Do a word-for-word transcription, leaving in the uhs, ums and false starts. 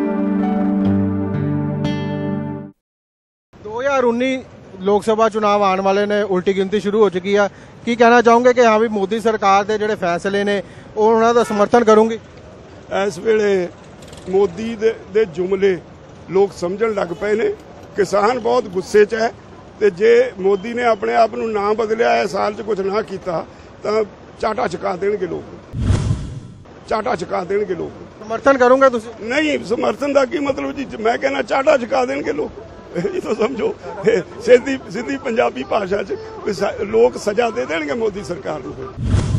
दो हज़ार उन्नीस लोक सभा चुनाव आने वाले ने, उल्टी गिनती शुरू हो चुकी है। की कहना चाहोगे कि हाँ भी मोदी सरकार के ਜਿਹੜੇ फैसले ने उन्होंने ਦਾ समर्थन करूंगी? इस वेले मोदी दे, दे जुमले लोग समझण लग पे ने। किसान बहुत गुस्से च है ते जे मोदी ने अपने आप नूं ना बदलिया, इस साल च कुछ ना कीता तां चाटा चका देणगे लोग, चाटा चका देणगे लोग। समर्थन करूंगे तुसीं? नहीं, समर्थन का की मतलब जी, मैं कहना चाटा चका देणगे लोग। ये तो समझो सीधी सीधी पंजाबी भाषा च लोग सजा दे देणगे मोदी सरकार नूं।